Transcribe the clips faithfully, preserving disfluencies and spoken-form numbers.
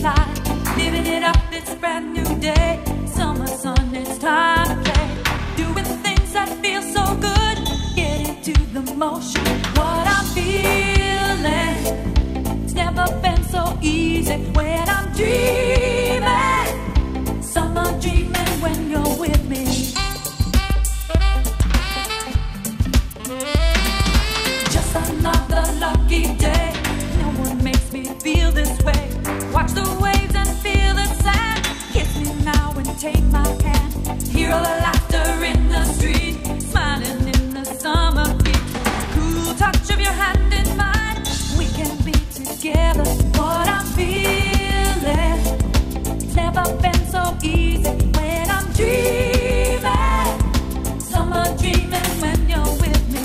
inside. Living it up, it's a brand new day. Summer sun, it's time to play. Doing things that feel so good. Get into the motion. What I'm feeling, it's never been so easy. When I'm dreaming, summer dreaming when you're with me. Just another lucky day. No one makes me feel this way. Watch the waves and feel the sand. Kiss me now and take my hand. Hear all the laughter in the street, smiling in the summer heat. Cool touch of your hand in mine. We can be together. What I'm feeling, it's never been so easy. When I'm dreaming, summer dreaming when you're with me.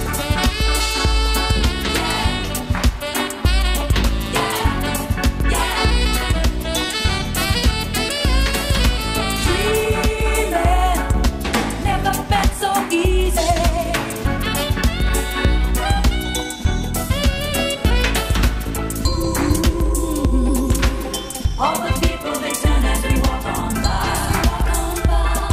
All the people they turn as we walk on by. Walk on by.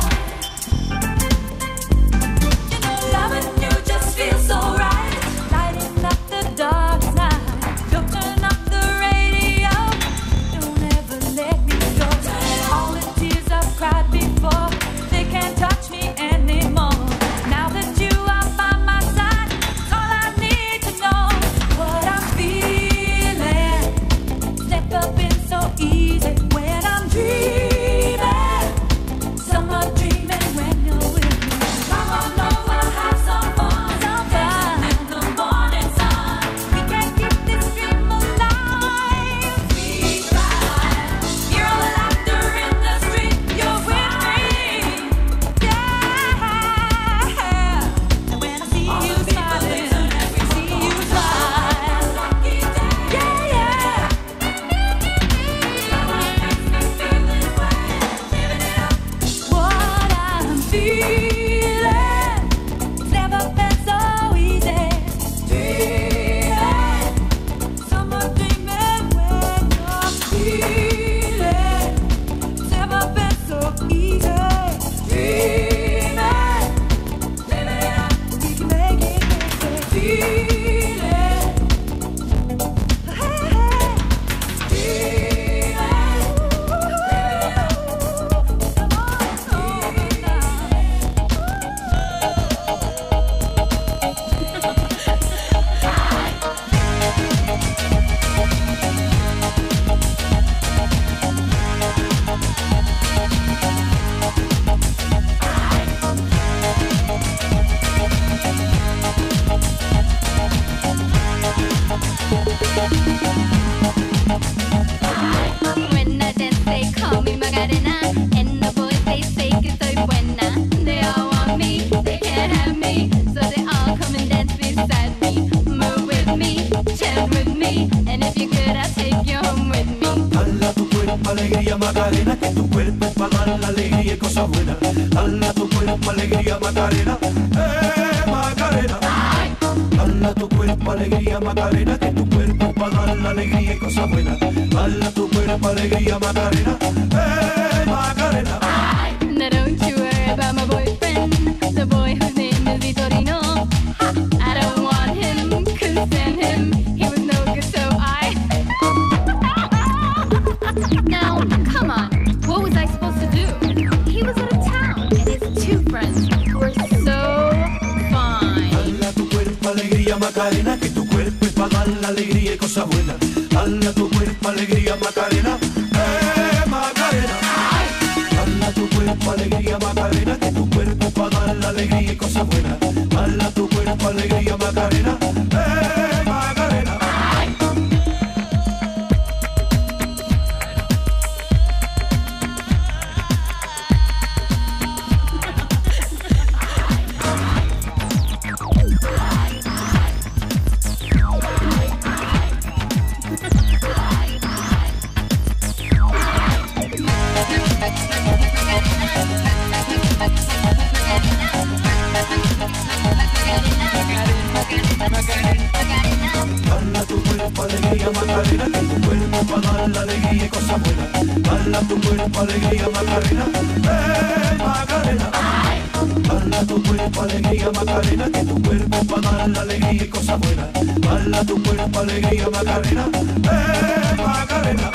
You know, loving you just feels so right. Lighting up the dark night. Don't turn up the radio. Don't ever let me go. All the tears I've cried before, they can't touch me anymore. Now that you are by my side, it's all I need to know. What I'm feeling, it's never been so easy. When I'm dreaming, summer dreaming when you're with me. Come on over, have some fun, some fun in the morning sun. We can keep this dream alive. We try. Hear all the laughter in the street. You're with me, yeah. And when I see you smiling, see you smile, yeah, yeah. What I'm feeling, it's never been so easy. Dreaming, summer dreaming when you're feeling, it's never been so easy. Dreaming, living it up, we can make it easy. Feeling, hey, hey, dreaming, living it up. Come on over now. When I dance, they call me Macarena, and the boys they say que soy buena. They all want me, they can't have me, so they all come and dance beside me. Move with me, chant with me, and if you could, I'll take you home with me. Dala tu cuerpo alegría Macarena, que tu cuerpo es para dar la alegría y cosas buenas. Dala tu cuerpo alegría Macarena, eh Macarena. Dala tu cuerpo alegría Macarena, que tu cuerpo es para dar la alegría y cosas buenas. Dala tu cuerpo alegría Macarena, eh Macarena. Now don't you worry about my boyfriend, the boy whose name is Vitorino. I don't want him, couldn't stand him, he was no good, so I. Now, come on, what was I supposed to do? He was out of town, and his two friends were so fine. Dala tu cuerpo alegría Macarena, que tu cuerpo es para dar la alegría y cosas buenas. Dala tu cuerpo alegría Macarena, eh Macarena. Dala tu cuerpo alegría Macarena, que tu cuerpo es para dar la alegría y cosas buenas. Dala tu cuerpo alegría Macarena, eh Macarena. para dar la alegría y cosas buenas. Dale a tu cuerpo alegría Macarena, eh Macarena. Dale a tu cuerpo alegría Macarena, que tu cuerpo para dar la alegría y cosas buenas. Dale a tu cuerpo alegría Macarena, eh Macarena.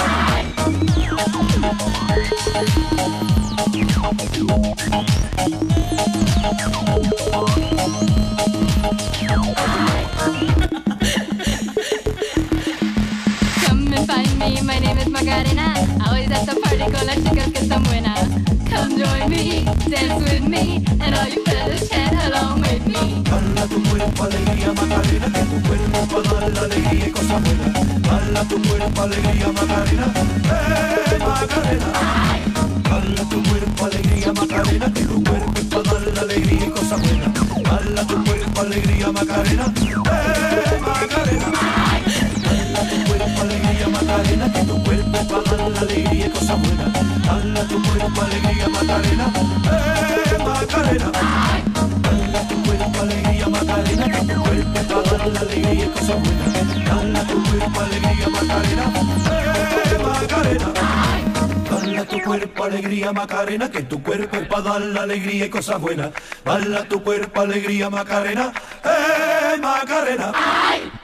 Come and find me, my name is Macarena. Always at the party con las chicas que están buenas. Come join me, dance with me, and all you fellas chat along with me. Dale a tu cuerpo alegría Macarena, que tu cuerpo para dar la alegría y cosas buenas. Dale a tu cuerpo alegría Macarena, eh Macarena. Dale a tu cuerpo alegría Macarena, que tu cuerpo es para dar la alegría y cosas buenas. Dale a tu cuerpo alegría Macarena, eh Macarena. Dale a tu cuerpo alegría Macarena, que tu cuerpo es para dar la alegría y cosas buenas. Dale a tu cuerpo alegría Macarena, eh Macarena. Dale a tu cuerpo alegría Macarena, que tu cuerpo es para dar la alegría y cosas buenas. Dale a tu cuerpo alegría Macarena, eh Macarena. Dale a tu cuerpo alegría Macarena, que tu cuerpo es para dar la alegría y cosas buenas. Dale a tu cuerpo alegría Macarena, eh Macarena.